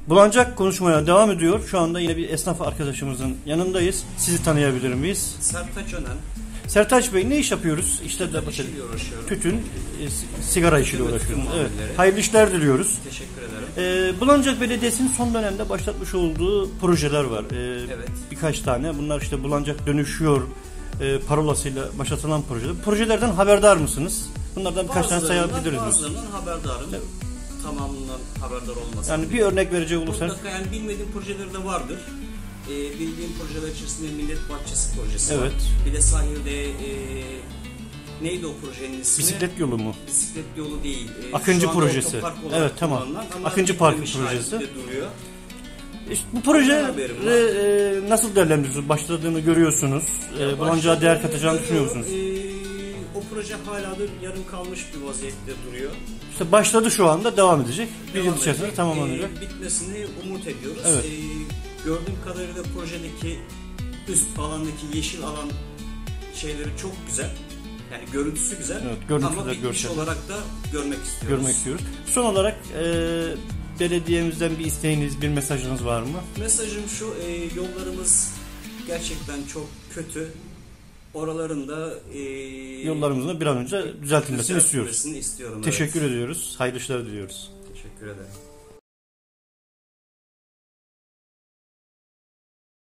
Bulancak konuşmaya devam ediyor. Şu anda yine bir esnaf arkadaşımızın yanındayız. Sizi tanıyabilir miyiz? Sertaç Önen. Sertaç Bey, ne iş yapıyoruz? İşte de tütün, sigara işiyle uğraşıyoruz. Evet. Hayırlı işler diliyoruz. Teşekkür ederim. Bulancak Belediyesi'nin son dönemde başlatmış olduğu projeler var. Evet. Birkaç tane. Bunlar işte Bulancak Dönüşüyor parolasıyla başlatılan projeler. Projelerden haberdar mısınız? Bunlardan birkaç tane sayabiliriz. Bazılarından haberdarım. Evet. Tamamından haberdar olmasın. Yani bir örnek verecek olursak. Mutlaka yani bilmediğim projeleri de vardır. Bildiğim projeler içerisinde Millet Bahçesi projesi evet. var. Bir de sahilde neydi o projenin ismi? Bisiklet yolu mu? Bisiklet yolu değil. Akıncı projesi. Evet, tamam. Akıncı Parkı projesi. Duruyor. İşte bu proje nasıl değerlendiriyorsunuz? Başladığını görüyorsunuz. Bulancak'a değer katacağını düşünüyor musunuz? O proje haladır yarım kalmış bir vaziyette duruyor. İşte başladı, şu anda devam edecek. Bir yıl içerisinde tamamlanacak. Bitmesini umut ediyoruz. Evet. Gördüğüm kadarıyla projedeki üst alandaki yeşil alan şeyleri çok güzel. Yani görüntüsü güzel. Evet, ama bitmiş olarak da görmek istiyoruz. Son olarak belediyemizden bir isteğiniz, bir mesajınız var mı? Mesajım şu, yollarımız gerçekten çok kötü. Oralarında yollarımızın da bir an önce düzeltilmesini istiyoruz. Istiyorum. Teşekkür ediyoruz. Hayırlı işler diliyoruz. Teşekkür ederim.